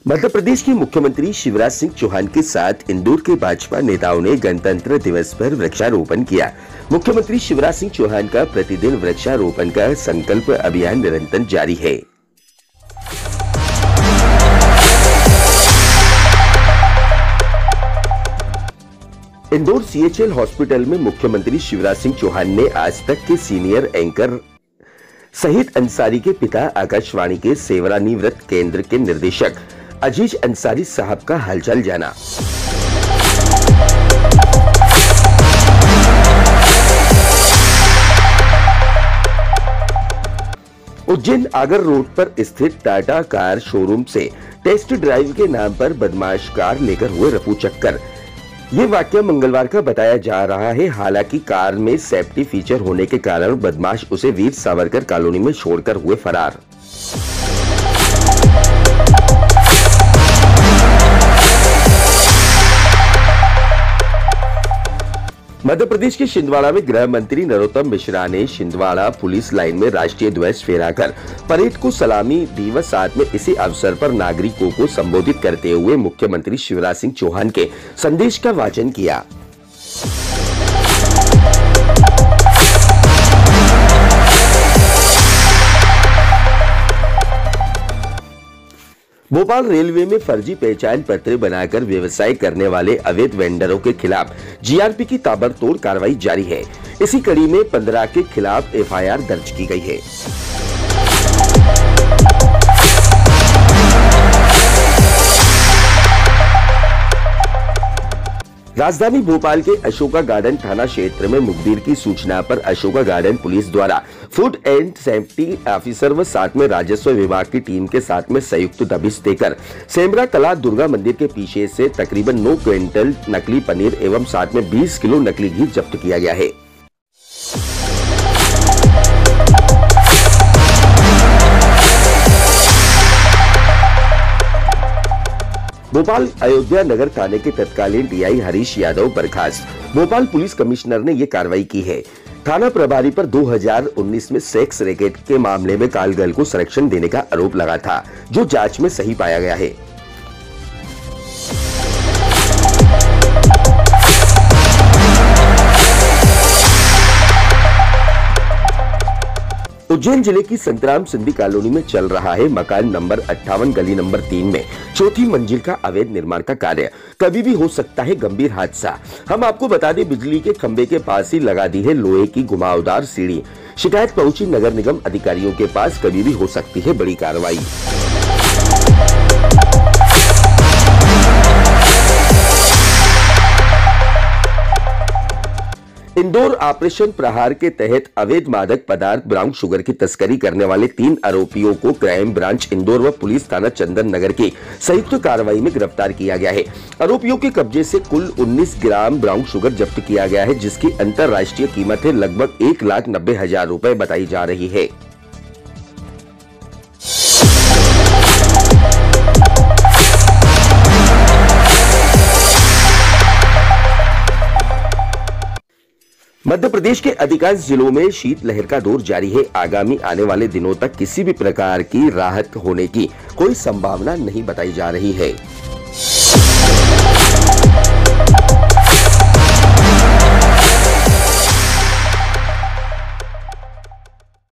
मध्य प्रदेश के मुख्यमंत्री शिवराज सिंह चौहान के साथ इंदौर के भाजपा नेताओं ने गणतंत्र दिवस पर वृक्षारोपण किया। मुख्यमंत्री शिवराज सिंह चौहान का प्रतिदिन वृक्षारोपण का संकल्प अभियान निरंतर जारी है। इंदौर सीएचएल हॉस्पिटल में मुख्यमंत्री शिवराज सिंह चौहान ने आज तक के सीनियर एंकर सहित अंसारी के पिता आकाशवाणी के सेवानिवृत्त केंद्र के निदेशक अजीज अंसारी साहब का हालचाल जाना। उज्जैन आगर रोड पर स्थित टाटा कार शोरूम से टेस्ट ड्राइव के नाम पर बदमाश कार लेकर हुए रफू चक्कर। ये वाकया मंगलवार का बताया जा रहा है। हालांकि कार में सेफ्टी फीचर होने के कारण बदमाश उसे वीर सावरकर कॉलोनी में छोड़कर हुए फरार। मध्य प्रदेश के छिंदवाड़ा में गृह मंत्री नरोत्तम मिश्रा ने छिंदवाड़ा पुलिस लाइन में राष्ट्रीय ध्वज फहराकर परेड को सलामी दी व साथ में इसी अवसर पर नागरिकों को संबोधित करते हुए मुख्यमंत्री शिवराज सिंह चौहान के संदेश का वाचन किया। भोपाल रेलवे में फर्जी पहचान पत्र बनाकर व्यवसाय करने वाले अवैध वेंडरों के खिलाफ जीआरपी की ताबड़तोड़ कार्रवाई जारी है। इसी कड़ी में 15 के खिलाफ एफआईआर दर्ज की गई है। राजधानी भोपाल के अशोका गार्डन थाना क्षेत्र में मुखबिर की सूचना पर अशोका गार्डन पुलिस द्वारा फूड एंड सेफ्टी ऑफिसर व साथ में राजस्व विभाग की टीम के साथ में संयुक्त दबिश देकर सेमरा कला दुर्गा मंदिर के पीछे से तकरीबन 9 क्विंटल नकली पनीर एवं साथ में 20 किलो नकली घी जब्त किया गया है। भोपाल अयोध्या नगर थाने के तत्कालीन डीआई हरीश यादव बर्खास्त। भोपाल पुलिस कमिश्नर ने यह कार्रवाई की है। थाना प्रभारी पर 2019 में सेक्स रैकेट के मामले में कालगर्ल को संरक्षण देने का आरोप लगा था, जो जांच में सही पाया गया है। उज्जैन जिले की संतराम सिंधी कॉलोनी में चल रहा है मकान नंबर 58 गली नंबर 3 में चौथी मंजिल का अवैध निर्माण का कार्य। कभी भी हो सकता है गंभीर हादसा। हम आपको बता दें, बिजली के खंबे के पास ही लगा दी है लोहे की घुमावदार सीढ़ी। शिकायत पहुंची नगर निगम अधिकारियों के पास। कभी भी हो सकती है बड़ी कार्रवाई। इंदौर ऑपरेशन प्रहार के तहत अवैध मादक पदार्थ ब्राउन शुगर की तस्करी करने वाले 3 आरोपियों को क्राइम ब्रांच इंदौर व पुलिस थाना चंदन नगर की संयुक्त कार्रवाई में गिरफ्तार किया गया है। आरोपियों के कब्जे से कुल 19 ग्राम ब्राउन शुगर जब्त किया गया है, जिसकी अंतरराष्ट्रीय कीमत है लगभग 1,90,000 रुपए बताई जा रही है। मध्य प्रदेश के अधिकांश जिलों में शीतलहर का दौर जारी है। आगामी आने वाले दिनों तक किसी भी प्रकार की राहत होने की कोई संभावना नहीं बताई जा रही है।